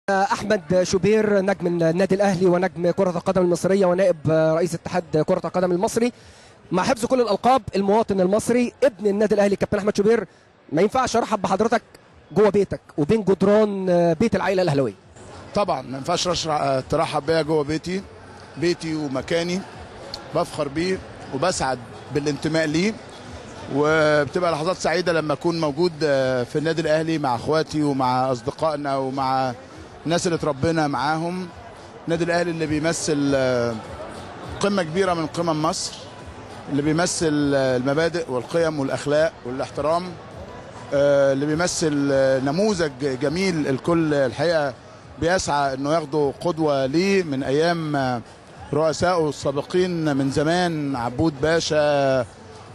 أحمد شوبير نجم النادي الأهلي ونجم كرة القدم المصرية ونائب رئيس اتحاد كرة القدم المصري، مع حفظ كل الألقاب المواطن المصري ابن النادي الأهلي كابتن أحمد شوبير. ما ينفعش أرحب بحضرتك جوه بيتك وبين جدران بيت العائلة الأهلاوية. طبعا ما ينفعش ترحب بيا جوه بيتي ومكاني، بفخر بيه وبسعد بالانتماء ليه، وبتبقى لحظات سعيدة لما أكون موجود في النادي الأهلي مع أخواتي ومع أصدقائنا ومع الناس اللي اتربينا معاهم. النادي الأهلي اللي بيمثل قمة كبيرة من قمم مصر، اللي بيمثل المبادئ والقيم والأخلاق والاحترام، اللي بيمثل نموذج جميل الكل الحقيقة بيسعى أنه ياخده قدوة ليه من أيام رؤسائه السابقين من زمان، عبود باشا،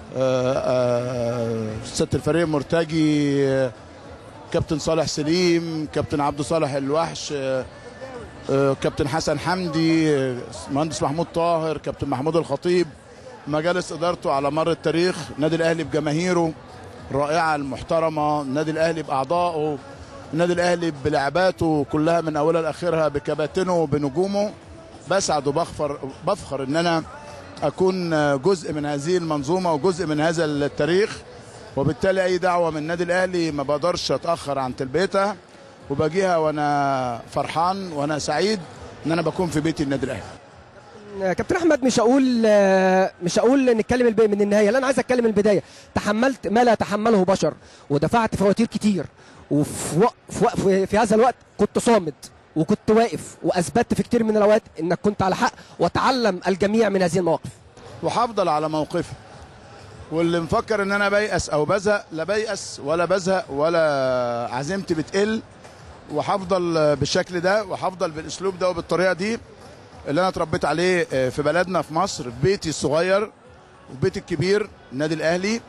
سيادة الفريق مرتجي، كابتن صالح سليم، كابتن عبد صالح الوحش، كابتن حسن حمدي، مهندس محمود طاهر، كابتن محمود الخطيب، مجالس ادارته على مر التاريخ. النادي الاهلي بجماهيره الرائعه المحترمه، النادي الاهلي باعضائه، النادي الاهلي بلعباته كلها من اولها لاخرها، بكباتنه وبنجومه. بسعد وبفخر ان انا اكون جزء من هذه المنظومه وجزء من هذا التاريخ، وبالتالي اي دعوه من النادي الاهلي ما بقدرش اتاخر عن تلبيتها، وبجيها وانا فرحان وانا سعيد ان انا بكون في بيتي النادي الاهلي. كابتن احمد، مش هقول نتكلم من النهايه، لا انا عايز اتكلم من البدايه. تحملت ما لا تحمله بشر ودفعت فواتير كتير، في هذا الوقت كنت صامد وكنت واقف، واثبتت في كتير من الاوقات انك كنت على حق، وتعلم الجميع من هذه المواقف. وهفضل على موقفي، واللي مفكر ان انا بيأس او بزهق، لا بيأس ولا بزهق ولا عزيمتي بتقل، وهفضل بالشكل ده وهفضل بالاسلوب ده وبالطريقه دي اللي انا اتربيت عليه في بلدنا في مصر، في بيتي الصغير وفي بيتي الكبير النادي الاهلي،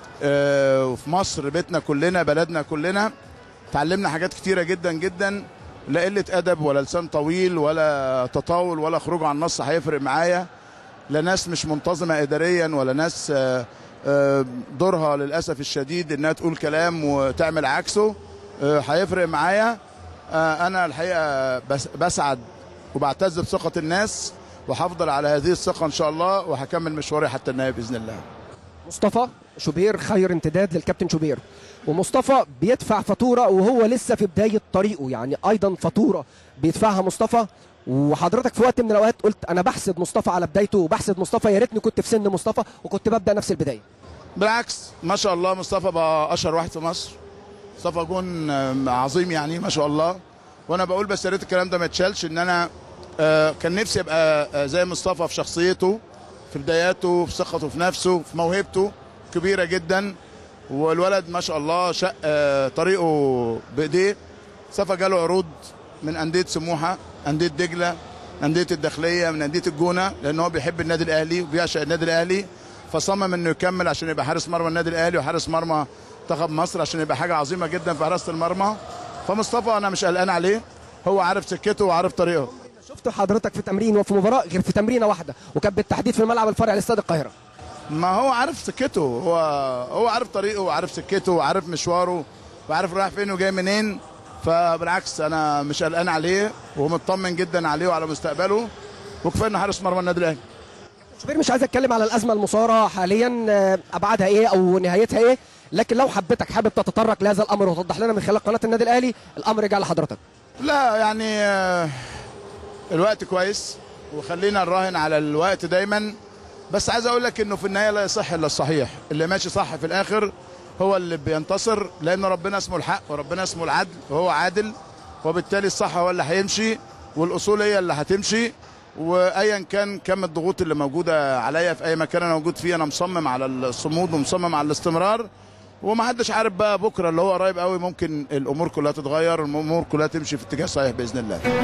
وفي مصر بيتنا كلنا بلدنا كلنا. اتعلمنا حاجات كتيره جدا جدا، لا قله ادب ولا لسان طويل ولا تطاول ولا خروج عن النص هيفرق معايا، لا ناس مش منتظمه اداريا ولا ناس دورها للاسف الشديد انها تقول كلام وتعمل عكسه هيفرق معايا. انا الحقيقه بسعد وبعتز بثقه الناس، وهفضل على هذه الثقه ان شاء الله، وهكمل مشواري حتى النهايه باذن الله. مصطفى شوبير خير امتداد للكابتن شوبير، ومصطفى بيدفع فاتوره وهو لسه في بدايه طريقه، يعني ايضا فاتوره بيدفعها مصطفى. وحضرتك في وقت من الاوقات قلت انا بحسد مصطفى على بدايته، وبحسد مصطفى يا ريتني كنت في سن مصطفى وكنت ببدا نفس البدايه. بالعكس، ما شاء الله مصطفى بقى اشهر واحد في مصر، مصطفى جون عظيم يعني ما شاء الله. وانا بقول بس يا ريت الكلام ده ما يتشالش، ان انا كان نفسي ابقى زي مصطفى في شخصيته، في بداياته، في ثقته في نفسه، في موهبته كبيره جدا. والولد ما شاء الله شق طريقه بايديه. مصطفى جاله عروض من انديه سموحه، انديه دجله، انديه الداخليه، من انديه الجونه، لان هو بيحب النادي الاهلي وبيعشق النادي الاهلي، فصمم انه يكمل عشان يبقى حارس مرمى النادي الاهلي وحارس مرمى منتخب مصر، عشان يبقى حاجه عظيمه جدا في حراسه المرمى. فمصطفى انا مش قلقان عليه، هو عارف سكته وعارف طريقه. شفت حضرتك في تمرين وفي مباراه غير في تمرينه واحده، وكان بالتحديد في الملعب الفرعي لاستاد القاهره. ما هو عارف سكته، هو عارف طريقه وعارف سكته وعارف مشواره وعارف رايح فين وجاي منين. فبالعكس انا مش قلقان عليه ومطمن جدا عليه وعلى مستقبله، وكفايه انه حارس مرمى النادي الاهلي. شوبير، مش عايز اتكلم على الازمه المثاره حاليا ابعادها ايه او نهايتها ايه، لكن لو حابب تتطرق لهذا الامر وتوضح لنا من خلال قناه النادي الاهلي، الامر يرجع لحضرتك. لا يعني الوقت كويس، وخلينا نراهن على الوقت دايما، بس عايز اقول لك انه في النهايه لا يصح الا الصحيح، اللي ماشي صح في الاخر هو اللي بينتصر، لان ربنا اسمه الحق وربنا اسمه العدل وهو عادل، وبالتالي الصح هو اللي هيمشي والاصول هي اللي هتمشي. وايا كان كم الضغوط اللي موجوده عليا في اي مكان انا موجود فيه، انا مصمم على الصمود ومصمم على الاستمرار، ومحدش عارف بقى بكره اللي هو قريب قوي ممكن الامور كلها تتغير، الامور كلها تمشي في اتجاه صحيح باذن الله.